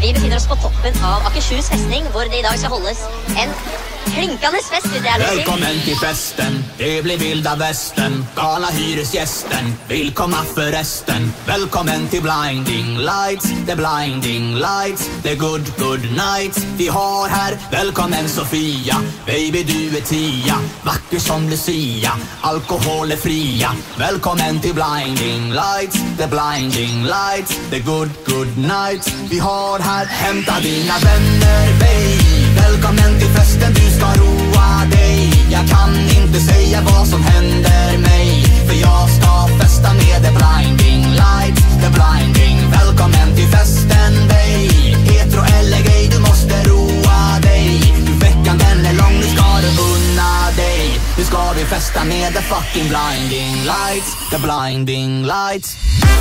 Vi befinner oss på toppen av Akershus festning, hvor det I dag skal holdes en klinkande fest, vil jeg si. Välkommen till festen, det blir vilda västern. Galna hyresgästen vill komma för resten. Välkommen till blinding lights, the blinding lights, the good night. Vi har här, välkommen Sofia, baby du är 10, vacker som Lucia, alkohol är fria. Välkommen till blinding lights, the blinding lights, the good night. Vi har här, hämta dina vänner, baby. Välkommen till festen, du ska roa dig. Jag kan inte säga vad som händer mig, för jag ska festa med the blinding lights, the blinding. Välkommen till festen, dig. Hetero eller gay, du måste roa dig. Veckan den är lång, nu ska du unna dig. Nu ska vi festa med the fucking blinding lights, the blinding lights.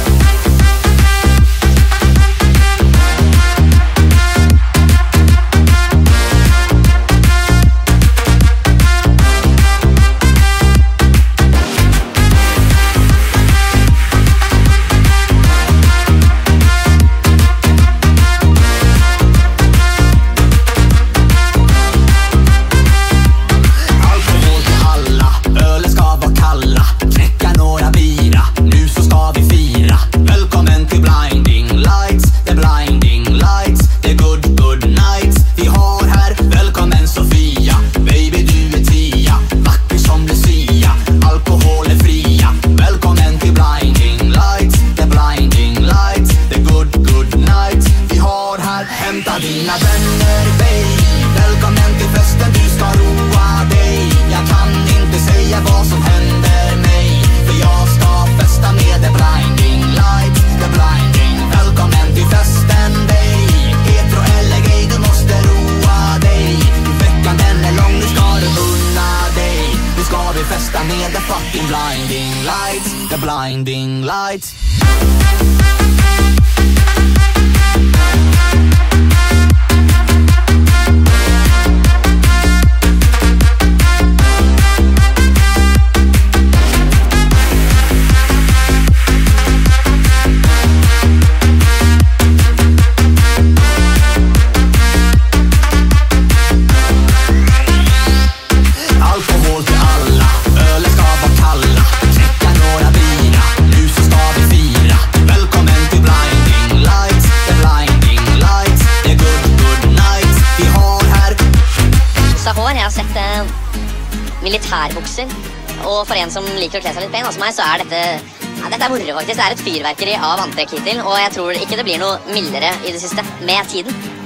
Dina vänner, baby. Välkommen till festen, du ska roa dig. Jag kan inte säga vad som händer mig, för jag ska festa med the blinding lights, the blinding. Välkommen till festen, dig. Hetero eller gay, du måste roa dig. Veckan den är lång, nu ska du unna dig. Nu ska vi festa med the fucking blinding lights, the blinding lights. Jeg har sett militærbukser, og for en som liker å kle seg litt pen, som meg, så dette er moro faktisk. Det et fyrverkeri av antrekk hittil, og jeg tror ikke det blir noe mildere I det siste med tiden.